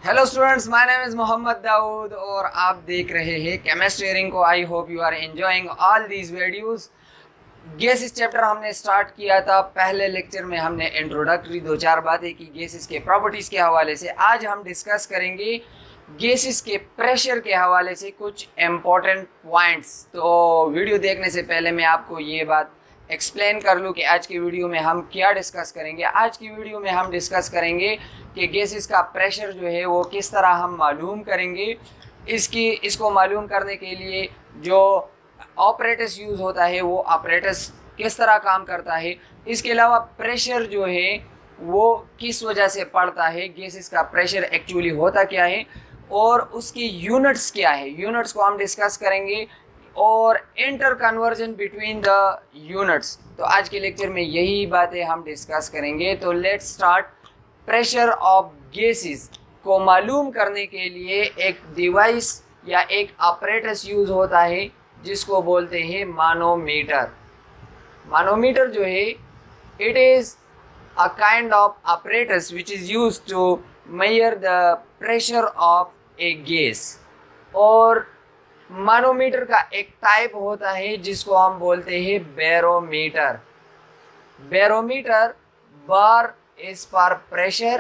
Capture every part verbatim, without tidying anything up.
Hello students, my name is Mohammad Daud और आप देख रहे हैं केमिस्ट्री को। I hope you are enjoying all these videos. Gases chapter हमने स्टार्ट किया था। पहले लेक्चर में हमने इंट्रोडक्टरी दो चार बातें की गैसेस के प्रॉपर्टीज़ के हवाले से। आज हम डिस्कस करेंगे गैसेस के प्रेशर के हवाले से कुछ इम्पोर्टेंट पॉइंट्स। तो वीडियो देखने से पहले मैं आपको ये बात एक्सप्लेन कर लूँ कि आज की वीडियो में हम क्या डिस्कस करेंगे। आज की वीडियो में हम डिस्कस करेंगे कि गैसेस का प्रेशर जो है वो किस तरह हम मालूम करेंगे। इसकी इसको मालूम करने के लिए जो ऑपरेटस यूज़ होता है वो ऑपरेटस किस तरह काम करता है। इसके अलावा प्रेशर जो है वो किस वजह से पड़ता है, गैसेस का प्रेशर एक्चुअली होता क्या है और उसकी यूनिट्स क्या है, यूनिट्स को हम डिस्कस करेंगे और inter conversion between the units. तो आज के लेक्चर में यही बातें हम डिस्कस करेंगे। तो let's start. Pressure of gases को मालूम करने के लिए एक डिवाइस या एक ऑपरेटस यूज़ होता है जिसको बोलते हैं मानोमीटर। मानोमीटर जो है it is a kind of apparatus which is used to measure the pressure of a gas। और मानोमीटर का एक टाइप होता है जिसको हम बोलते हैं barometer. Barometer bar is for pressure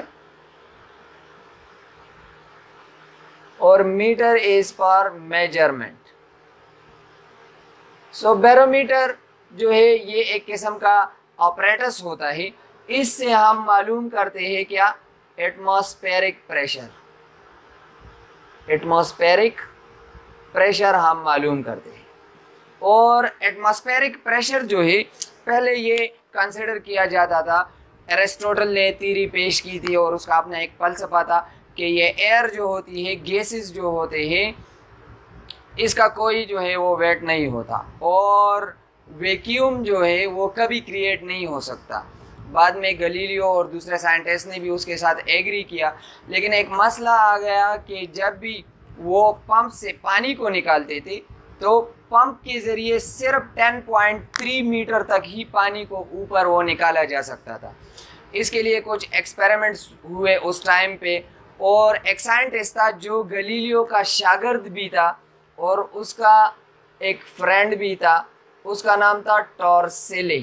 और meter is for measurement. So barometer जो है ये एक किस्म का ऑपरेटस होता है। इससे हम मालूम करते हैं क्या, एटमॉस्फेरिक प्रेशर। एटमॉस्फेरिक प्रेशर हम मालूम करते हैं। और एटमॉस्फेरिक प्रेशर जो है पहले ये कंसिडर किया जाता था, एरिस्टोटल ने थ्योरी पेश की थी और उसका अपना एक फलसफा था कि ये एयर जो होती है, गैसेस जो होते हैं, इसका कोई जो है वो वेट नहीं होता और वैक्यूम जो है वो कभी क्रिएट नहीं हो सकता। बाद में गलीलियो और दूसरे साइंटिस्ट ने भी उसके साथ एग्री किया, लेकिन एक मसला आ गया कि जब भी वो पंप से पानी को निकालते थे तो पंप के ज़रिए सिर्फ दस पॉइंट तीन मीटर तक ही पानी को ऊपर वो निकाला जा सकता था। इसके लिए कुछ एक्सपेरिमेंट्स हुए उस टाइम पे और एक साइंटिस्ट था जो गलीलियो का शागिर्द भी था और उसका एक फ्रेंड भी था, उसका नाम था टॉर्सेली।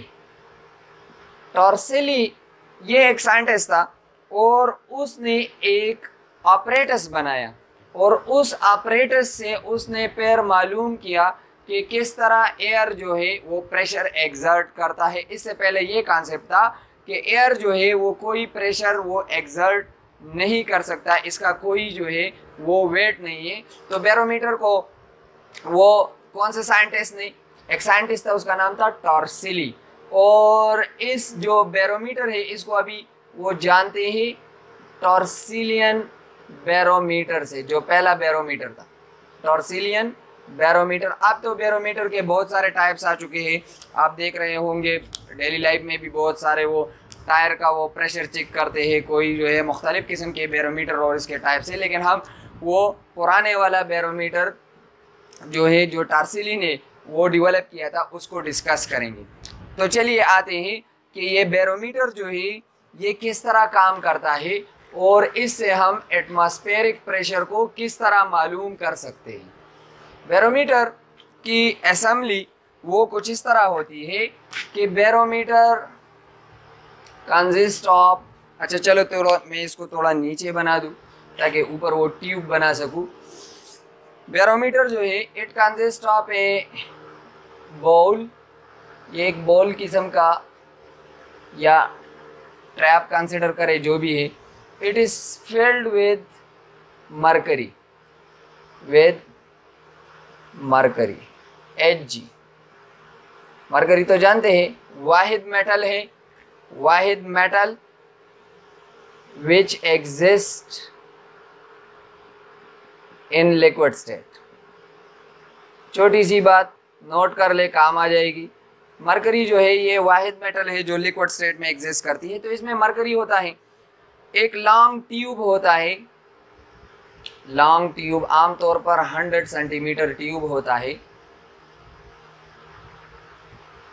टॉर्सेली ये एक साइंटिस्ट था और उसने एक ऑपरेटस बनाया और उस ऑपरेटस से उसने फिर मालूम किया कि किस तरह एयर जो है वो प्रेशर एग्जर्ट करता है। इससे पहले ये कॉन्सेप्ट था कि एयर जो है वो कोई प्रेशर वो एग्जर्ट नहीं कर सकता, इसका कोई जो है वो वेट नहीं है। तो बैरोमीटर को वो कौन से साइंटिस्ट ने, एक साइंटिस्ट था उसका नाम था टॉर्सेली। और इस जो बैरोमीटर है इसको अभी वो जानते हैं टॉर्सिलियन बैरोमीटर से, जो पहला बैरोमीटर था टॉर्सिलियन बैरोमीटर। अब तो बैरोमीटर के बहुत सारे टाइप्स आ चुके हैं, आप देख रहे होंगे डेली लाइफ में भी बहुत सारे वो टायर का वो प्रेशर चेक करते हैं, कोई जो है मुख्तलिफ किस्म के बैरोमीटर और इसके टाइप से। लेकिन हम वो पुराने वाला बैरोमीटर जो है जो टॉर्सिली ने वो डेवलप किया था उसको डिस्कस करेंगे। तो चलिए आते हैं कि ये बैरोमीटर जो है ये किस तरह काम करता है और इससे हम एटमॉस्फेरिक प्रेशर को किस तरह मालूम कर सकते हैं। बैरोमीटर की असेंबली वो कुछ इस तरह होती है कि बैरोमीटर कंसिस्ट ऑफ, अच्छा चलो थोड़ा मैं इसको थोड़ा नीचे बना दूँ ताकि ऊपर वो ट्यूब बना सकूँ। बैरोमीटर जो है it consist of a bowl, ये एक बॉल किस्म का या ट्रैप कंसिडर करे जो भी है। It is filled with mercury, with mercury H G. Mercury तो जानते हैं वाहिद मेटल है, वाहिद metal which exist in liquid state. छोटी सी बात नोट कर ले, काम आ जाएगी। मरकरी जो है ये वाहिद मेटल है जो लिक्विड स्टेट में एग्जिस्ट करती है। तो इसमें मरकरी होता है, एक लॉन्ग ट्यूब होता है, लॉन्ग ट्यूब आमतौर पर सौ सेंटीमीटर ट्यूब होता है।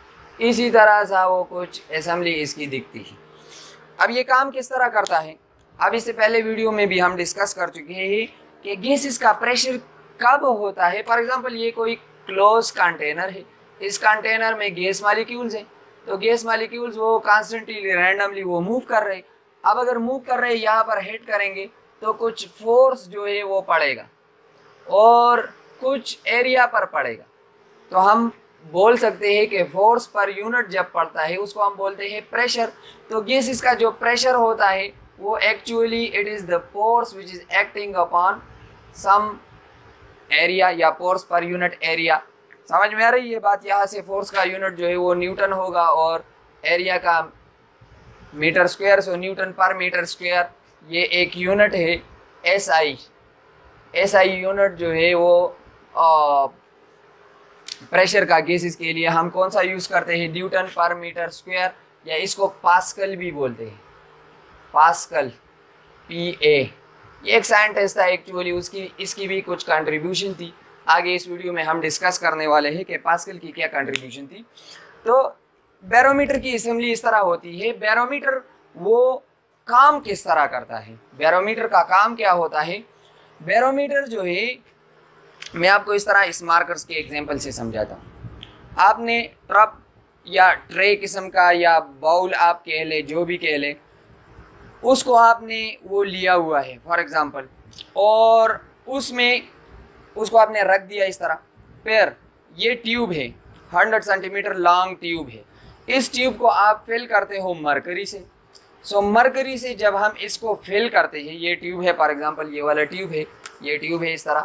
इसी तरह सा वो कुछ असेंबली इसकी दिखती है। अब ये काम किस तरह करता है, अब इससे पहले वीडियो में भी हम डिस्कस कर चुके हैं कि गैसेस का प्रेशर कब होता है। फॉर एग्जांपल ये कोई क्लोज कंटेनर है, इस कंटेनर में गैस मॉलिक्यूल्स हैं, तो गैस मॉलिक्यूल्स वो कॉन्स्टेंटली रैंडमली वो मूव कर रहे हैं। अब अगर मूव कर रहे हैं यहाँ पर हिट करेंगे तो कुछ फोर्स जो है वो पड़ेगा और कुछ एरिया पर पड़ेगा, तो हम बोल सकते हैं कि फोर्स पर यूनिट जब पड़ता है उसको हम बोलते हैं प्रेशर। तो गैसेस का जो प्रेशर होता है वो actually it is the force which is acting upon some area या फोर्स पर यूनिट एरिया। समझ में आ रही है बात? यहाँ से फोर्स का यूनिट जो है वो न्यूटन होगा और एरिया का metre square, so newton per metre square ये एक यूनिट है। S I S I unit जो है वो आ, प्रेशर का गैसेस के लिए हम कौन सा यूज़ करते हैं? न्यूटन पर मीटर स्क्वायर, या इसको पास्कल भी बोलते हैं, पास्कल पी ए। ये एक साइंटिस्ट था एक्चुअली, उसकी इसकी भी कुछ कंट्रीब्यूशन थी। आगे इस वीडियो में हम डिस्कस करने वाले हैं कि पास्कल की क्या कंट्रीब्यूशन थी। तो बैरोमीटर की असेंबली इस तरह होती है। बैरोमीटर वो काम किस तरह करता है? बैरोमीटर का काम क्या होता है? बैरोमीटर जो है मैं आपको इस तरह इस मार्कर्स के एग्जांपल से समझाता हूँ। आपने ट्रप या ट्रे किस्म का या बाउल आप कह ले, जो भी कह ले, उसको आपने वो लिया हुआ है फॉर एग्जांपल, और उसमें उसको आपने रख दिया इस तरह। फिर ये ट्यूब है, हंड्रेड सेंटीमीटर लॉन्ग ट्यूब है। इस ट्यूब को आप फिल करते हो मरकरी से। सो मरकरी से जब हम इसको फिल करते हैं, ये ट्यूब है फॉर एग्जांपल, ये वाला ट्यूब है, ये ट्यूब है इस तरह।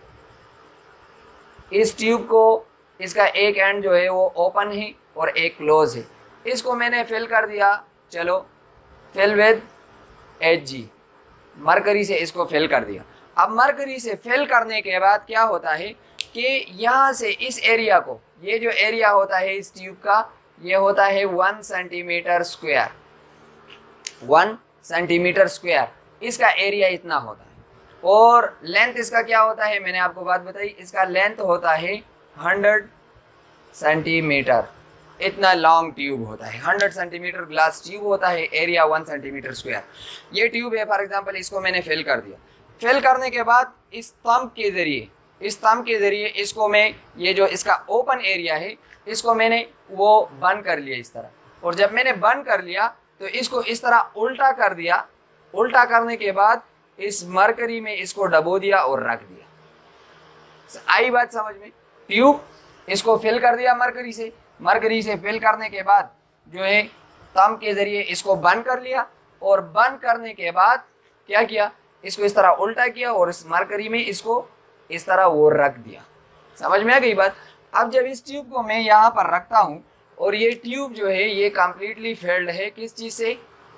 इस ट्यूब को इसका एक एंड जो है वो ओपन है और एक क्लोज है। इसको मैंने फिल कर दिया, चलो fill with H G, mercury से इसको फिल कर दिया। अब मरकरी से फिल करने के बाद क्या होता है कि यहाँ से इस एरिया को, ये जो एरिया होता है इस ट्यूब का, ये होता है one centimetre square, one centimetre square इसका एरिया इतना होता है। और लेंथ इसका क्या होता है, मैंने आपको बात बताई, इसका लेंथ होता है हंड्रेड सेंटीमीटर। इतना लॉन्ग ट्यूब होता है, हंड्रेड सेंटीमीटर ग्लास ट्यूब होता है, एरिया वन सेंटीमीटर स्क्वायर। ये ट्यूब है फॉर एग्जांपल, इसको मैंने फिल कर दिया। फिल करने के बाद इस थंब के ज़रिए इस थंब के ज़रिए इसको मैं, ये जो इसका ओपन एरिया है, इसको मैंने वो बंद कर लिया इस तरह। और जब मैंने बंद कर लिया तो इसको इस तरह उल्टा कर दिया। उल्टा करने के बाद इस मरकरी में इसको डबो दिया और रख दिया। आई बात समझ में? ट्यूब इसको फिल कर दिया मरकरी से, मरकरी से फिल करने के बाद जो है थंब के ज़रिए इसको बंद कर लिया, और बंद करने के बाद क्या किया, इसको इस तरह उल्टा किया और इस मरकरी में इसको इस तरह वो रख दिया। समझ में आ गई बात? अब जब इस ट्यूब को मैं यहाँ पर रखता हूँ और ये ट्यूब जो है ये कंप्लीटली फिल्ड है किस चीज़ से?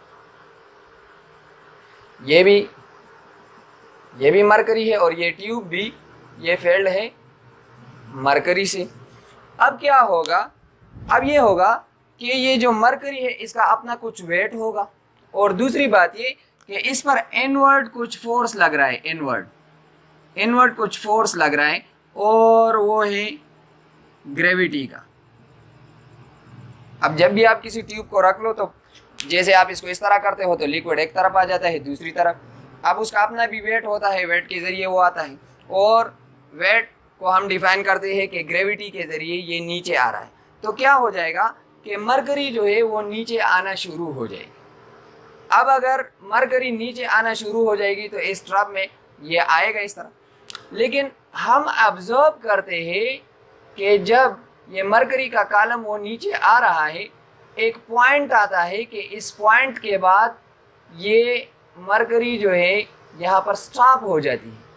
ये भी ये भी मरकरी है और ये ट्यूब भी ये फिल्ड है मरकरी से। अब क्या होगा? अब ये होगा कि ये जो मरकरी है इसका अपना कुछ वेट होगा, और दूसरी बात ये कि इस पर इनवर्ड कुछ फोर्स लग रहा है, इनवर्ड इनवर्ड कुछ फोर्स लग रहा है, और वो है ग्रेविटी का। अब जब भी आप किसी ट्यूब को रख लो तो जैसे आप इसको इस तरह करते हो तो लिक्विड एक तरफ आ जाता है, दूसरी तरफ। अब उसका अपना भी वेट होता है, वेट के ज़रिए वो आता है, और वेट को हम डिफाइन करते हैं कि ग्रेविटी के ज़रिए ये नीचे आ रहा है। तो क्या हो जाएगा कि मरकरी जो है वो नीचे आना शुरू हो जाएगी। अब अगर मरकरी नीचे आना शुरू हो जाएगी तो इस ट्रप में ये आएगा इस तरह। लेकिन हम ऑब्जर्व करते हैं कि जब ये मरकरी का कॉलम वो नीचे आ रहा है, एक पॉइंट आता है कि इस पॉइंट के बाद ये मरकरी जो है यहाँ पर स्टॉप हो जाती है।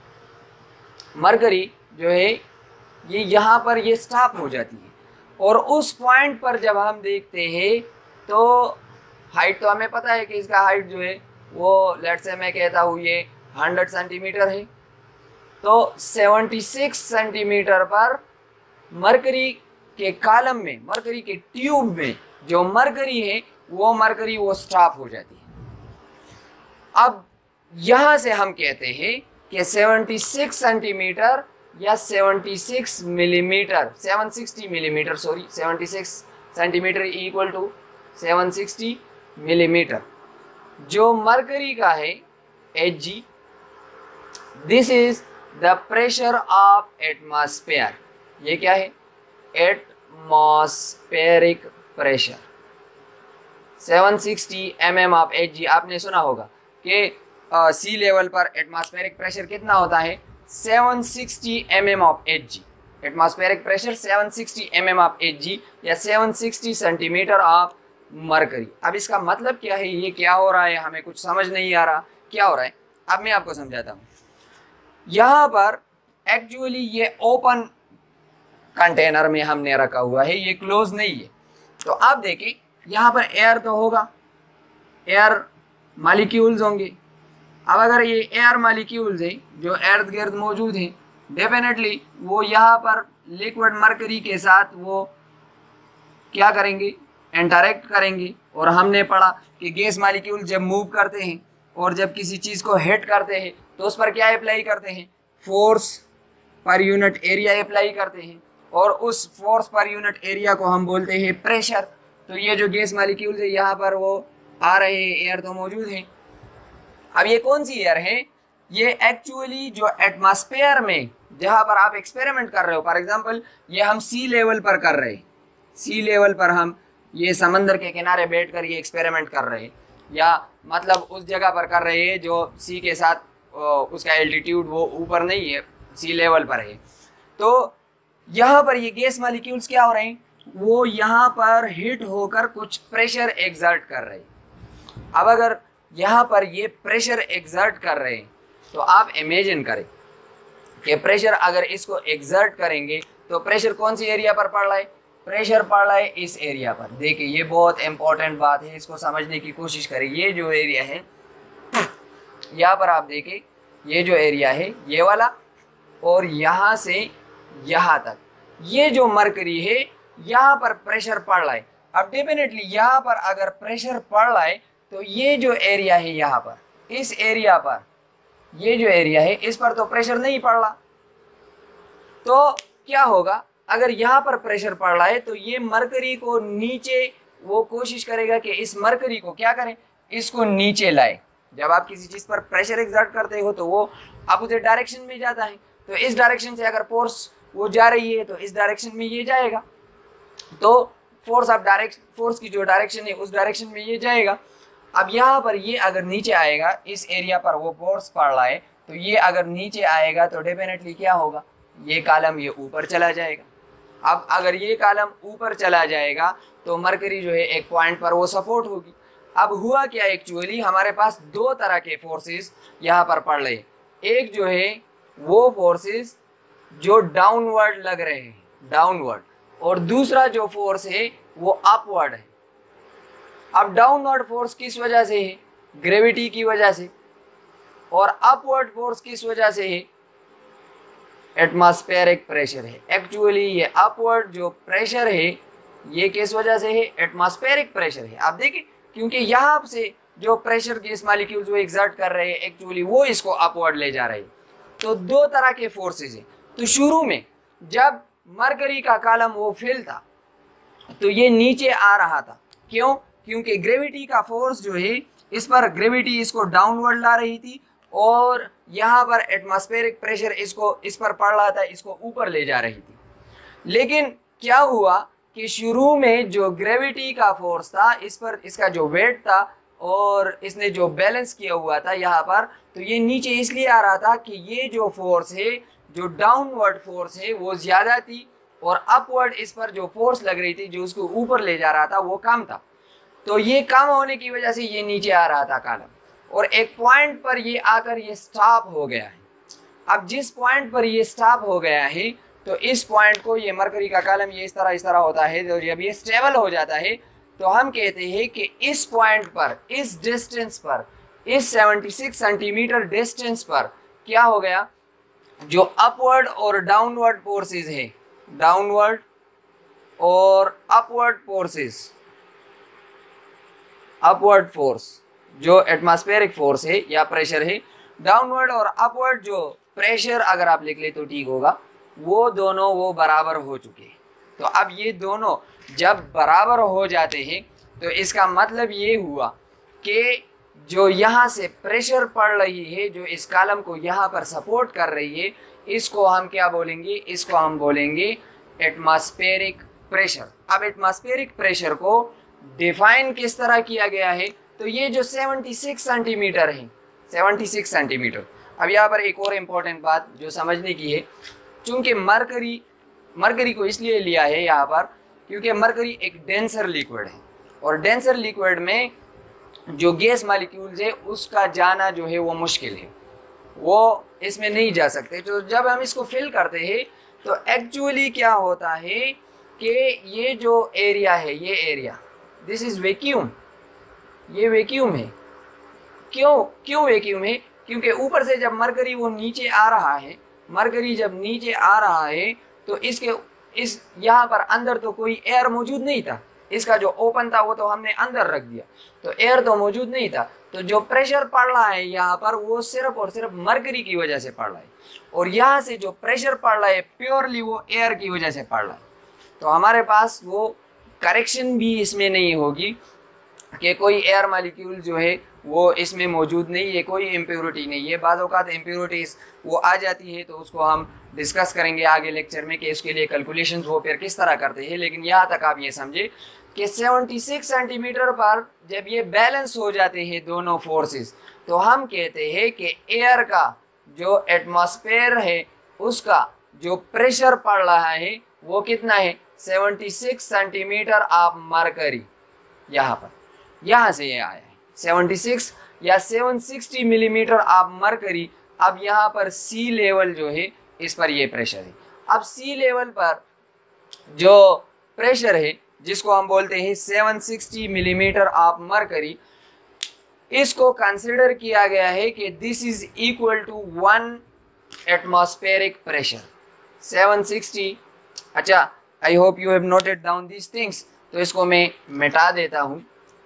मरकरी जो है ये यहाँ पर ये स्टॉप हो जाती है, और उस पॉइंट पर जब हम देखते हैं तो हाइट तो हमें पता है कि इसका हाइट जो है वो लेट्स से मैं कहता हूँ ये हंड्रेड सेंटीमीटर है, तो सेवेंटी सिक्स सेंटीमीटर पर मरकरी के कॉलम में, मरकरी के ट्यूब में जो मरकरी है वो मरकरी वो स्टॉप हो जाती है। अब यहाँ से हम कहते हैं कि सेवेंटी सिक्स सेंटीमीटर या seventy six millimetre, seven sixty millimetre sorry seventy six centimetre equal to seven sixty millimetre, जो मरकरी का है H G, this is the pressure of atmosphere. ये क्या है? Atmospheric pressure seven sixty M M of H G. आपने सुना होगा कि सी लेवल पर एटमॉस्फेरिक प्रेशर कितना होता है? Seven sixty M M of H G. Atmospheric pressure seven sixty M M of H G या seven sixty centimetre of mercury. अब इसका मतलब क्या है? ये क्या हो रहा है? हमें कुछ समझ नहीं आ रहा क्या हो रहा है। अब मैं आपको समझाता हूँ। यहाँ पर एक्चुअली ये ओपन कंटेनर में हमने रखा हुआ है, ये क्लोज नहीं है। तो आप देखिए यहाँ पर एयर तो होगा, एयर मॉलिक्यूल्स होंगे। अब अगर ये एयर मॉलिक्यूल्स हैं जो इर्द गिर्द मौजूद हैं, डेफिनेटली वो यहाँ पर लिक्विड मरकरी के साथ वो क्या करेंगे? इंटरेक्ट करेंगे। और हमने पढ़ा कि गैस मॉलिक्यूल जब मूव करते हैं और जब किसी चीज़ को हिट करते हैं तो उस पर क्या अप्लाई करते हैं? Force per unit area apply करते हैं, और उस फोर्स पर यूनिट एरिया को हम बोलते हैं प्रेशर। तो ये जो गैस मॉलिक्यूल्स है यहाँ पर वो आ रहे हैं, एयर तो मौजूद है। अब ये कौन सी एयर है? ये एक्चुअली जो एटमॉस्फेयर में जहाँ पर आप एक्सपेरिमेंट कर रहे हो, फॉर एग्जांपल ये हम सी लेवल पर कर रहे हैं, सी लेवल पर हम ये समंदर के किनारे बैठकर ये एक्सपेरिमेंट कर रहे हैं, या मतलब उस जगह पर कर रहे हैं जो सी के साथ उसका एल्टीट्यूड वो ऊपर नहीं है, सी लेवल पर है। तो यहाँ पर ये गैस मॉलिक्यूल्स क्या हो रहे हैं? वो यहाँ पर हिट होकर कुछ प्रेशर एक्सर्ट कर रहे हैं। अब अगर यहाँ पर ये प्रेशर एक्सर्ट कर रहे हैं तो आप इमेजिन करें कि प्रेशर अगर इसको एक्सर्ट करेंगे तो प्रेशर कौन सी एरिया पर पड़ रहा है? प्रेशर पड़ रहा है इस एरिया पर। देखिए ये बहुत इंपॉर्टेंट बात है, इसको समझने की कोशिश करें। ये जो एरिया है यहाँ पर आप देखिए, ये जो एरिया है ये वाला, और यहाँ से यहाँ तक ये जो मरकरी है यहाँ पर प्रेशर पड़ रहा है। अब डेफिनेटली यहाँ पर अगर प्रेशर पड़ रहा है तो ये जो एरिया है यहाँ पर, इस एरिया पर, ये जो एरिया है इस पर तो प्रेशर नहीं पड़ रहा। तो क्या होगा? अगर यहाँ पर प्रेशर पड़ रहा है तो ये मरकरी को नीचे, वो कोशिश करेगा कि इस मरकरी को क्या करें? इसको नीचे लाए। जब आप किसी चीज़ पर प्रेशर एक्सर्ट करते हो तो वो अपोजिट डायरेक्शन में जाता है। तो इस डायरेक्शन से अगर फोर्स वो जा रही है तो इस डायरेक्शन में ये जाएगा। तो फोर्स ऑफ डायरेक्शन, फोर्स की जो डायरेक्शन है उस डायरेक्शन में ये जाएगा। अब यहाँ पर ये अगर नीचे आएगा, इस एरिया पर वो फोर्स पड़ रहा है, तो ये अगर नीचे आएगा तो डेफिनेटली क्या होगा? ये कॉलम ये ऊपर चला जाएगा। अब अगर ये कॉलम ऊपर चला जाएगा तो मरकरी जो है एक पॉइंट पर वो सपोर्ट होगी। अब हुआ क्या? एक्चुअली हमारे पास दो तरह के फोर्सेस यहाँ पर पड़ रहे हैं। एक जो है वो फोर्सेस जो डाउनवर्ड लग रहे हैं, डाउनवर्ड, और दूसरा जो फोर्स है वो अपवर्ड है। अब डाउनवर्ड फोर्स किस वजह से है? ग्रेविटी की वजह से। और अपवर्ड फोर्स किस वजह से है? एटमॉस्फेरिक प्रेशर है। एक्चुअली ये अपवर्ड जो प्रेशर है ये किस वजह से है? एटमॉस्फेरिक प्रेशर है। आप देखिए, क्योंकि यहाँ से जो प्रेशर गैस मॉलिक्यूल्स वो एक्सर्ट कर रहे हैं, एक्चुअली वो इसको अपवर्ड ले जा रहे हैं। तो दो तरह के फोर्सेस हैं। तो शुरू में जब मरकरी का कॉलम वो फिल था तो ये नीचे आ रहा था। क्यों? क्योंकि ग्रेविटी का फोर्स जो है इस पर, ग्रेविटी इसको डाउनवर्ड ला रही थी, और यहाँ पर एटमॉस्फेरिक प्रेशर इसको इस पर पड़ रहा था, इसको ऊपर ले जा रही थी। लेकिन क्या हुआ कि शुरू में जो ग्रेविटी का फोर्स था इस पर, इसका जो वेट था और इसने जो बैलेंस किया हुआ था यहाँ पर, तो ये नीचे इसलिए आ रहा था कि ये जो फोर्स है, जो डाउनवर्ड फोर्स है वो ज़्यादा थी, और अपवर्ड इस पर जो फोर्स लग रही थी जो उसको ऊपर ले जा रहा था वो कम था। तो ये कम होने की वजह से ये नीचे आ रहा था कॉलम, और एक पॉइंट पर ये आकर ये स्टॉप हो गया है। अब जिस पॉइंट पर ये स्टॉप हो गया है तो इस पॉइंट को, ये मरकरी का कॉलम ये इस तरह इस तरह होता है, तो जब ये स्टेबल हो जाता है तो हम कहते हैं कि इस पॉइंट पर, इस डिस्टेंस पर, इस छिहत्तर सेंटीमीटर डिस्टेंस पर क्या हो गया? जो अपवर्ड और डाउनवर्ड फोर्सेस है, डाउनवर्ड और अपवर्ड फोर्सेस, अपवर्ड फोर्स जो एटमॉस्फेरिक फोर्स है या प्रेशर है, डाउनवर्ड और अपवर्ड जो प्रेशर अगर आप लिख ले तो ठीक होगा, वो दोनों वो बराबर हो चुके हैं। तो अब ये दोनों जब बराबर हो जाते हैं तो इसका मतलब ये हुआ कि जो यहाँ से प्रेशर पड़ रही है, जो इस कॉलम को यहाँ पर सपोर्ट कर रही है, इसको हम क्या बोलेंगे? इसको हम बोलेंगे एटमॉस्फेरिक प्रेशर। अब एटमॉस्फेरिक प्रेशर को डिफाइन किस तरह किया गया है? तो ये जो छिहत्तर सेंटीमीटर है, छिहत्तर सेंटीमीटर। अब यहाँ पर एक और इम्पोर्टेंट बात जो समझने की है, चूंकि मरकरी मरकरी को इसलिए लिया है यहाँ पर क्योंकि मरकरी एक डेंसर लिक्विड है, और डेंसर लिक्विड में जो गैस मॉलिक्यूल्स है उसका जाना जो है वो मुश्किल है, वो इसमें नहीं जा सकते। तो जब हम इसको फिल करते हैं तो एक्चुअली क्या होता है कि ये जो एरिया है, ये एरिया, दिस इज वैक्यूम, ये वैक्यूम है। क्यों क्यों वैक्यूम है? क्योंकि ऊपर से जब मरकरी वो नीचे आ रहा है, मरकरी जब नीचे आ रहा है तो इसके इस यहाँ पर अंदर तो कोई एयर मौजूद नहीं था, इसका जो ओपन था वो तो हमने अंदर रख दिया, तो एयर तो मौजूद नहीं था। तो जो प्रेशर पड़ रहा है यहाँ पर वो सिर्फ और सिर्फ मरकरी की वजह से पड़ रहा है, और यहाँ से जो प्रेशर पड़ रहा है प्योरली वो एयर की वजह से पड़ रहा है। तो हमारे पास वो करेक्शन भी इसमें नहीं होगी कि कोई एयर मॉलिक्यूल जो है वो इसमें मौजूद नहीं है, कोई इम्प्योरिटी नहीं है। बाज़ औक़ात इम्प्योरिटीज़ वो आ जाती है तो उसको हम डिस्कस करेंगे आगे लेक्चर में कि इसके लिए कैलकुलेशंस वो फिर किस तरह करते हैं। लेकिन यहाँ तक आप ये समझे कि छिहत्तर सेंटीमीटर पर जब ये बैलेंस हो जाते हैं दोनों फोर्सेस, तो हम कहते हैं कि एयर का जो एटमॉस्फेयर है उसका जो प्रेशर पड़ रहा है वो कितना है? छिहत्तर सेंटीमीटर ऑफ मरकरी। यहाँ पर यहाँ से ये आया है छिहत्तर या सात सौ साठ मिलीमीटर ऑफ मरकरी। अब यहाँ पर सी लेवल जो है इस पर ये प्रेशर है। अब सी लेवल पर जो प्रेशर है जिसको हम बोलते हैं सात सौ साठ मिलीमीटर ऑफ मरकरी, इसको कंसिडर किया गया है कि this is equal to one atmospheric pressure. सात सौ साठ, अच्छा, I hope you have noted down these things. तो इसको मैं मिटा देता हूँ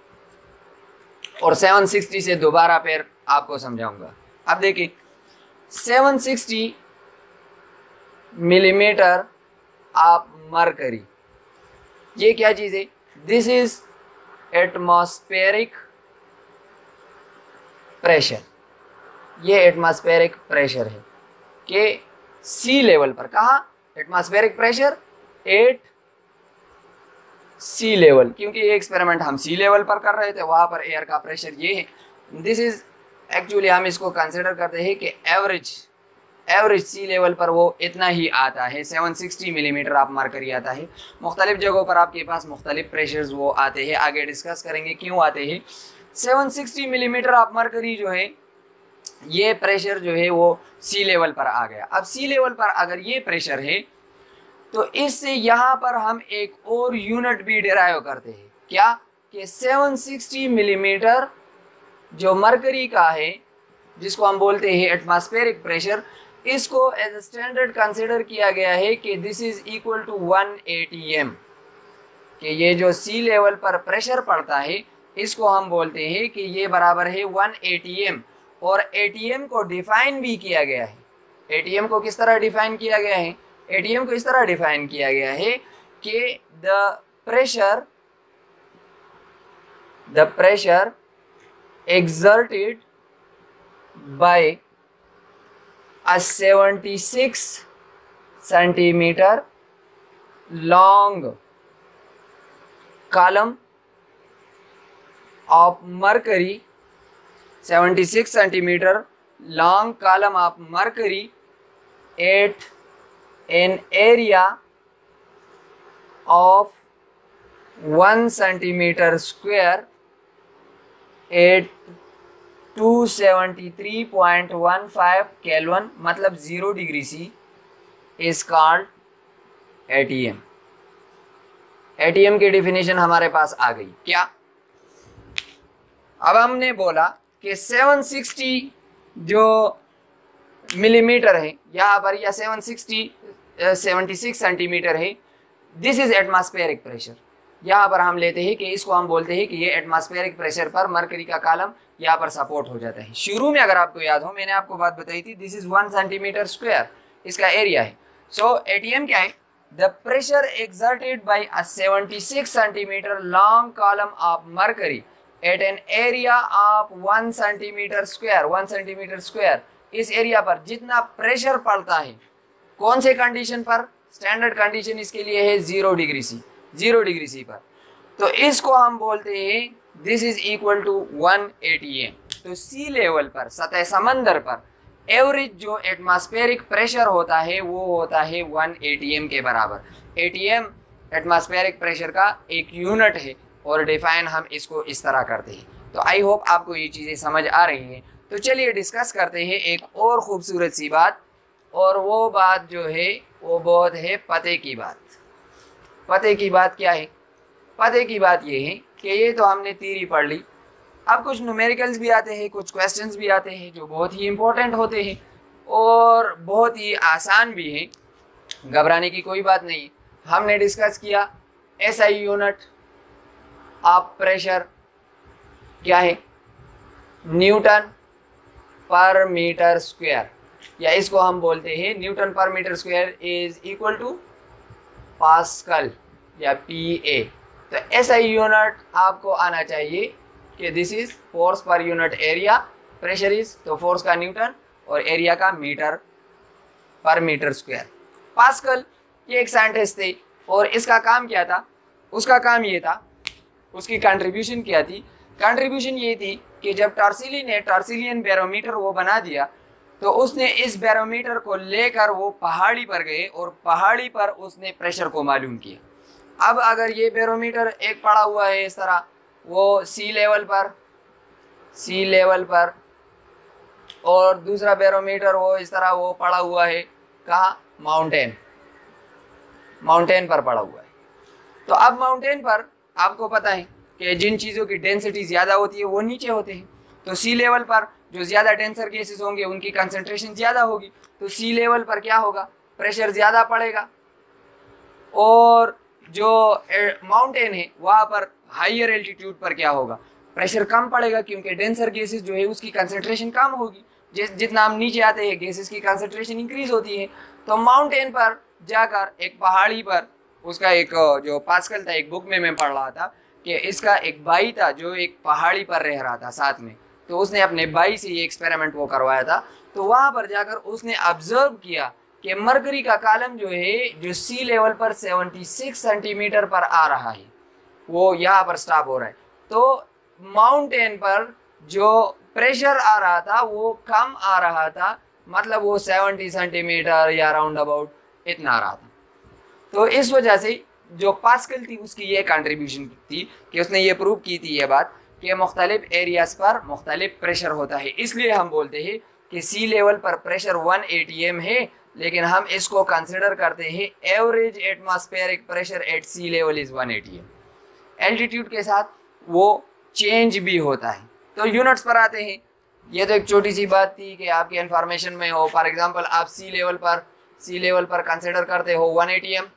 और सात सौ साठ से दोबारा फिर आपको समझाऊंगा। अब देखिए सात सौ साठ मिलीमीटर ऑफ मरकरी, ये क्या चीज़ है? This is atmospheric pressure. ये एटमॉस्फेरिक प्रेशर है कि सी लेवल पर, कहा atmospheric pressure at sea level, क्योंकि ये एक्सपेरिमेंट हम सी लेवल पर कर रहे थे, वहाँ पर एयर का प्रेशर ये है। दिस इज एक्चुअली हम इसको कंसिडर करते हैं कि एवरेज एवरेज सी लेवल पर वो इतना ही आता है, सात सौ साठ मिलीमीटर ऑफ मरकरी आता है। मुख्तलिफ जगहों पर आपके पास मुख्तलिफ प्रेशर्स वो आते हैं, आगे डिस्कस करेंगे क्यों आते हैं। सात सौ साठ मिलीमीटर ऑफ मरकरी जो है ये प्रेशर जो है वो सी लेवल पर आ गया। अब सी लेवल पर अगर ये प्रेशर है तो इससे यहाँ पर हम एक और यूनिट भी डिराइव करते हैं, क्या कि सात सौ साठ मिलीमीटर जो मरकरी का है जिसको हम बोलते हैं एटमॉस्फेरिक प्रेशर, इसको एज स्टैंडर्ड कंसिडर किया गया है कि this is equal to one ATM, कि ये जो सी लेवल पर प्रेशर पड़ता है इसको हम बोलते हैं कि ये बराबर है वन एटीएम। और एटीएम को डिफाइन भी किया गया है। एटीएम को किस तरह डिफाइन किया गया है? एटीएम को इस तरह डिफाइन किया गया है कि the pressure the pressure exerted by a seventy-six centimeter long column of mercury, seventy-six centimeter long column of mercury at an area of one centimeter square at two seventy three point one five kelvin, मतलब zero degree C, is called ATM. ATM की definition हमारे पास आ गई। क्या अब हमने बोला कि सात सौ साठ जो मिलीमीटर है यहाँ पर, या सात सौ साठ सेवेंटी सिक्स सेंटीमीटर है, दिस इज एटमॉस्फेरिक प्रेशर। यहाँ पर हम लेते हैं कि इसको हम बोलते हैं कि ये एटमॉस्फेरिक प्रेशर पर मरकरी का कॉलम यहाँ पर सपोर्ट हो जाता है। शुरू में अगर आपको याद हो मैंने आपको बात बताई थी, this is one centimetre square इसका एरिया है। सो एटीएम क्या है? The pressure exerted by a seventy six centimetre long column of mercury at an area of one centimetre square, one centimetre square, इस एरिया पर जितना pressure पड़ता है, कौन से कंडीशन पर? स्टैंडर्ड कंडीशन इसके लिए है zero degree C, zero degree C पर। तो इसको हम बोलते हैं this is equal to one ATM. तो सी लेवल पर, सतह समंदर पर एवरेज जो एटमॉस्फेरिक प्रेशर होता है वो होता है वन एटी एम के बराबर। एटी एम एटमॉस्फेरिक प्रेशर का एक यूनिट है और डिफाइन हम इसको इस तरह करते हैं। तो आई होप आपको ये चीज़ें समझ आ रही हैं। तो चलिए डिस्कस करते हैं एक और ख़ूबसूरत सी बात, और वो बात जो है वो बहुत है पते की बात। पते की बात क्या है? पते की बात ये है कि ये तो हमने थ्योरी पढ़ ली, अब कुछ न्यूमेरिकल्स भी आते हैं, कुछ क्वेश्चंस भी आते हैं जो बहुत ही इम्पोर्टेंट होते हैं और बहुत ही आसान भी हैं, घबराने की कोई बात नहीं। हमने डिस्कस किया एसआई यूनिट ऑफ प्रेशर क्या है? न्यूटन पर मीटर स्क्वायर, या इसको हम बोलते हैं newton per metre square is equal to pascal या पी ए। तो एसआई यूनिट आपको आना चाहिए कि this is force per unit area, pressure is तो फोर्स का न्यूटन और एरिया का metre per metre square. Pascal ये एक साइंटिस्ट थे और इसका काम क्या था? उसका काम ये था, उसकी कंट्रीब्यूशन क्या थी? कंट्रीब्यूशन ये थी कि जब टॉर्सिली ने टॉर्सिलियन बैरोमीटर वो बना दिया तो उसने इस बैरोमीटर को लेकर वो पहाड़ी पर गए और पहाड़ी पर उसने प्रेशर को मालूम किया। अब अगर ये बैरोमीटर एक पड़ा हुआ है इस तरह, वो सी लेवल पर, सी लेवल पर, और दूसरा बैरोमीटर वो इस तरह वो पड़ा हुआ है कहाँ? माउंटेन, माउंटेन पर पड़ा हुआ है। तो अब माउंटेन पर आपको पता है कि जिन चीज़ों की डेंसिटी ज़्यादा होती है वो नीचे होते हैं। तो सी लेवल पर जो ज़्यादा डेंसर गैसेस होंगे उनकी कंसंट्रेशन ज़्यादा होगी, तो सी लेवल पर क्या होगा? प्रेशर ज़्यादा पड़ेगा। और जो माउंटेन है वहाँ पर हाइयर एल्टीट्यूड पर क्या होगा? प्रेशर कम पड़ेगा, क्योंकि डेंसर गैसेस जो है उसकी कंसंट्रेशन कम होगी। जिस जितना हम नीचे आते हैं गैसेस की कंसंट्रेशन इंक्रीज होती है। तो माउंटेन पर जाकर एक पहाड़ी पर, उसका एक जो पास्कल था, एक बुक में मैं पढ़ रहा था कि इसका एक भाई था जो एक पहाड़ी पर रह रहा था साथ में, तो उसने अपने भाई से ये एक्सपेरिमेंट वो करवाया था। तो वहाँ पर जाकर उसने ऑब्जर्व किया कि मरकरी का कॉलम जो है जो सी लेवल पर छिहत्तर सेंटीमीटर पर आ रहा है वो यहाँ पर स्टॉप हो रहा है। तो माउंटेन पर जो प्रेशर आ रहा था वो कम आ रहा था, मतलब वो सत्तर सेंटीमीटर या राउंड अबाउट इतना आ रहा था। तो इस वजह से जो पास्कल थी उसकी ये कंट्रीब्यूशन थी कि उसने ये प्रूव की थी ये बात कि मुख्तलिफ एरियाज पर मुख्तलिफ प्रेशर होता है। इसलिए हम बोलते हैं कि सी लेवल पर प्रेशर वन एटी एम है, लेकिन हम इसको कंसिडर करते हैं average atmospheric pressure at sea level is one ATM. Altitude के साथ वो चेंज भी होता है। तो यूनिट्स पर आते हैं। ये तो एक छोटी सी बात थी कि आपकी इन्फॉर्मेशन में हो। फॉर एग्जांपल आप सी लेवल पर सी लेवल पर कंसिडर करते हो वन एटी एम,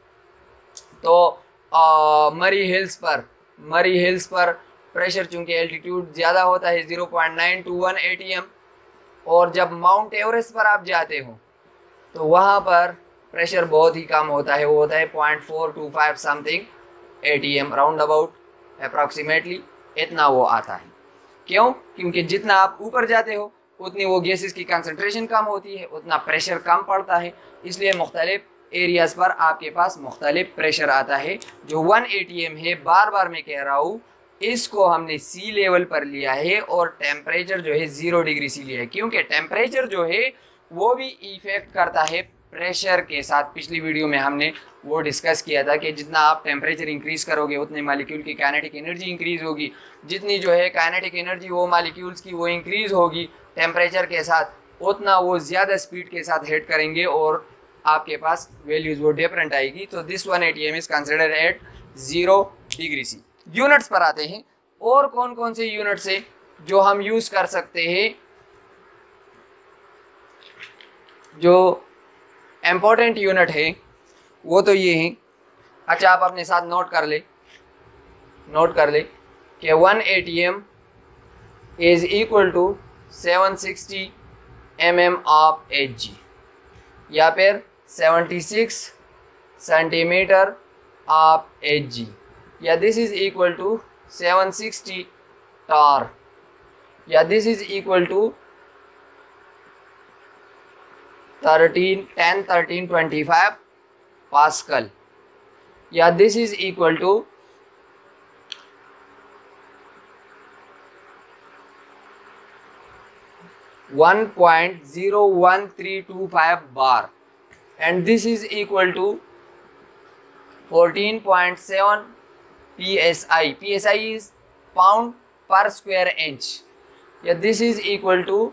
तो आ, मरी हिल्स पर मरी हिल्स पर प्रेशर चूँकि एल्टीट्यूड ज़्यादा होता है zero point nine two one ATM, और जब माउंट एवरेस्ट पर आप जाते हो तो वहाँ पर प्रेशर बहुत ही कम होता है, वो होता है point four two five something ATM, round about approximately इतना वो आता है। क्यों? क्योंकि जितना आप ऊपर जाते हो उतनी वो गैसेस की कंसंट्रेशन कम होती है, उतना प्रेशर कम पड़ता है, इसलिए मुख्तलिफ एरियाज़ पर आपके पास मुख्तलिफ प्रेशर आता है। जो वन एटी एम है, बार बार मैं कह रहा हूँ, इसको हमने सी लेवल पर लिया है और टेम्परेचर जो है ज़ीरो डिग्री सी लिया है, क्योंकि टेम्परेचर जो है वो भी इफ़ेक्ट करता है प्रेशर के साथ। पिछली वीडियो में हमने वो डिस्कस किया था कि जितना आप टेम्परेचर इंक्रीज़ करोगे उतने मालिक्यूल की काइनेटिक एनर्जी इंक्रीज़ होगी, जितनी जो है काइनेटिक एनर्जी वो मालिक्यूल्स की वो इंक्रीज़ होगी टेम्परेचर के साथ, उतना वो ज़्यादा स्पीड के साथ हिट करेंगे और आपके पास वैल्यूज़ वो डिफरेंट आएगी। तो this one ATM is consider at zero degree C. Units पर आते हैं। और कौन कौन से यूनिट्स है जो हम यूज़ कर सकते हैं? जो इम्पोर्टेंट यूनिट है वो तो ये है, अच्छा आप अपने साथ नोट कर ले नोट कर ले कि one ATM is equal to seven sixty M M of H G, या फिर seventy six centimetre of H G, या this is equal to seven sixty tar, yeah, this is equal to thirteen, ten, thirteen, twenty-five Pascal, yeah, this is equal to one point zero one three two five bar, and this is equal to fourteen point seven P S I. P S I is pound per square inch. Yeah, this is equal to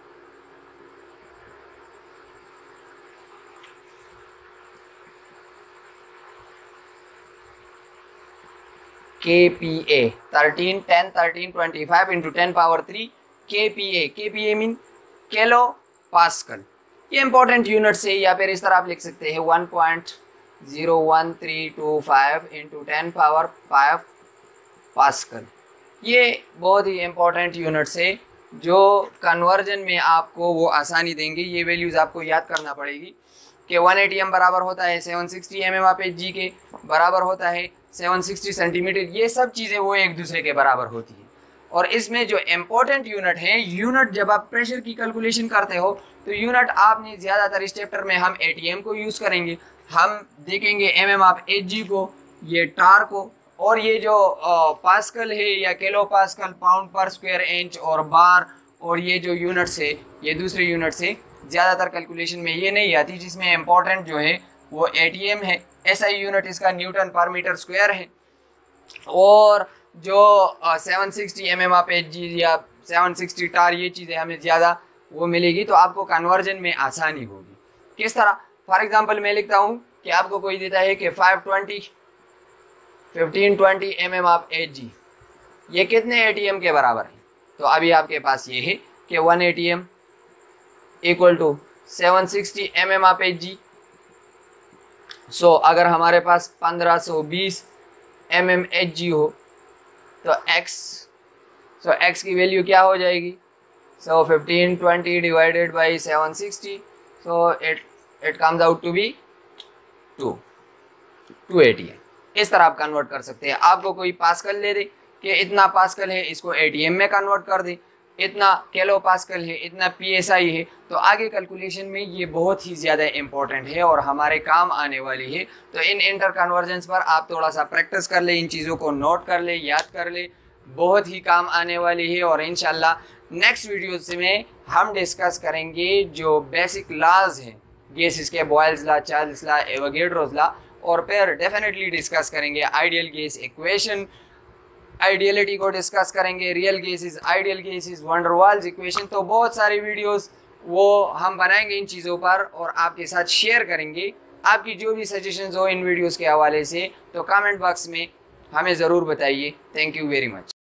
K P A. thirteen, ten, thirteen, twenty-five into ten power three K P A. K P A mean kilo pascal. ये important units है, या फिर इस तरह आप लिख सकते हैं one point zero one three two five into ten power five pascal. ये बहुत ही इंपॉर्टेंट यूनिट्स है जो कन्वर्जन में आपको वो आसानी देंगे. ये वैल्यूज़ आपको याद करना पड़ेगी कि वन एटी एम बराबर होता है seven sixty M M of H G के बराबर होता है सेवन सिक्सटी सेंटीमीटर. ये सब चीज़ें वो एक दूसरे के बराबर होती है. और इसमें जो इम्पोर्टेंट यूनिट है, यूनिट जब आप प्रेशर की कैलकुलेशन करते हो तो यूनिट आपने ज़्यादातर इस चैप्टर में हम एटीएम को यूज़ करेंगे. हम देखेंगे M M of H G को, ये टार को, और ये जो पास्कल है या kilo pascal pound per square inch और बार, और ये जो यूनिट्स है ये दूसरे यूनिट्स है. ज़्यादातर कैलकुलेशन में ये नहीं आती. जिसमें इम्पोर्टेंट जो है वो एटीएम है. एसआई यूनिट इसका न्यूटन पर मीटर स्क्वायर है. और जो seven sixty M M of H G या सेवन सिक्सटी टार, ये चीज़ें हमें ज़्यादा वो मिलेगी, तो आपको कन्वर्जन में आसानी होगी. किस तरह? फॉर एग्जांपल मैं लिखता हूँ कि आपको कोई देता है कि five twenty fifteen twenty M M of H G, ये कितने ए टी एम के बराबर है? तो अभी आपके पास ये है कि one A T M equal to seven sixty M M of H G. So अगर हमारे पास पंद्रह सौ बीस एम एम एच जी हो तो x, सो x की वैल्यू क्या हो जाएगी? So fifteen twenty divided by seven sixty, so it it comes out to be two two eighty m. इस तरह आप कन्वर्ट कर सकते हैं. आपको कोई पास्कल ले दे कि इतना पास्कल है, इसको एटीएम में कन्वर्ट कर दे, इतना किलो पास्कल है, इतना पीएसआई है, तो आगे कैलकुलेशन में ये बहुत ही ज़्यादा इंपॉर्टेंट है और हमारे काम आने वाली है. तो इन इंटर कन्वर्जन्स पर आप थोड़ा सा प्रैक्टिस कर ले, इन चीज़ों को नोट कर ले, याद कर ले, बहुत ही काम आने वाली है. और इंशाल्लाह नेक्स्ट वीडियोज़ में हम डिस्कस करेंगे जो बेसिक लाज हैं, गैसेस के, Boyle's law, Charles law, Avogadro's law, और फिर डेफिनेटली डिस्कस करेंगे आइडियल गैस इक्वेशन, आइडियलिटी को डिस्कस करेंगे, real gases, ideal gases, van der Waals equation. तो बहुत सारी वीडियोस वो हम बनाएंगे इन चीज़ों पर और आपके साथ शेयर करेंगे. आपकी जो भी सजेशंस हो इन वीडियोस के हवाले से तो कमेंट बॉक्स में हमें ज़रूर बताइए. Thank you very much.